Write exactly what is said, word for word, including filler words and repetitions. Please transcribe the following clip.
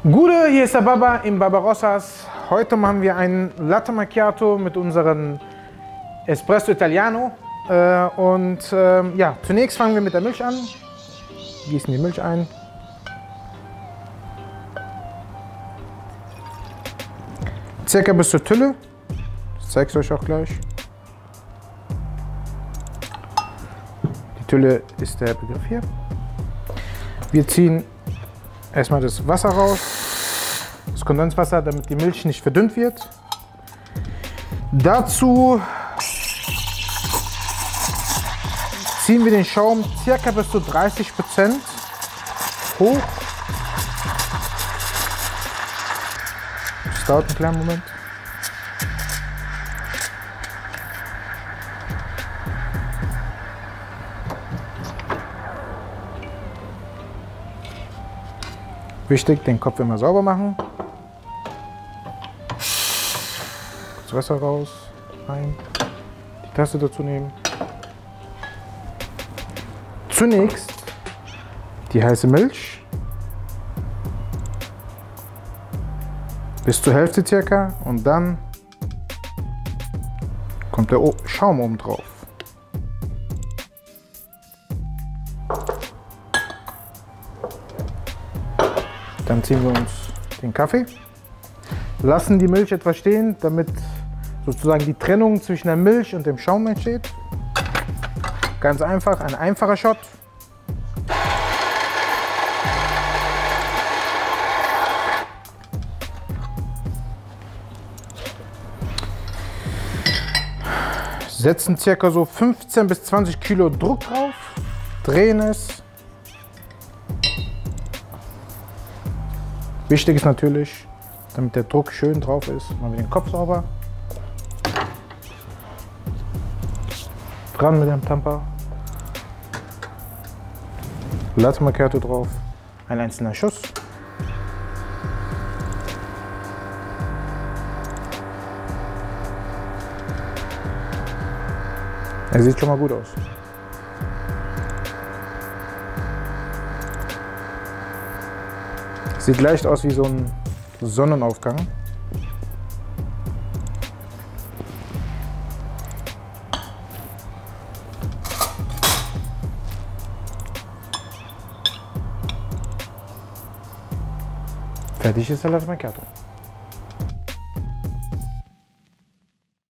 Gude, hier ist der Baba im Barbarossas. Heute machen wir ein Latte Macchiato mit unserem Espresso Italiano. Äh, und äh, ja, zunächst fangen wir mit der Milch an. Gießen die Milch ein. Circa bis zur Tülle. Das zeige ich euch auch gleich. Die Tülle ist der Begriff hier. Wir ziehen erstmal das Wasser raus, das Kondenswasser, damit die Milch nicht verdünnt wird. Dazu ziehen wir den Schaum circa bis zu dreißig Prozent hoch. Das dauert einen kleinen Moment. Wichtig, den Kopf immer sauber machen. Kurz Wasser raus, rein, die Tasse dazu nehmen. Zunächst die heiße Milch. Bis zur Hälfte circa und dann kommt der Schaum oben drauf. Dann ziehen wir uns den Kaffee, lassen die Milch etwas stehen, damit sozusagen die Trennung zwischen der Milch und dem Schaum entsteht. Ganz einfach, ein einfacher Shot. Setzen ca. so fünfzehn bis zwanzig Kilo Druck drauf, drehen es. Wichtig ist natürlich, damit der Druck schön drauf ist, machen wir den Kopf sauber. Dran mit dem Tamper. Latte Macchiato drauf, ein einzelner Schuss. Er sieht schon mal gut aus. Sieht leicht aus wie so ein Sonnenaufgang. Fertig ist der Latte Macchiato.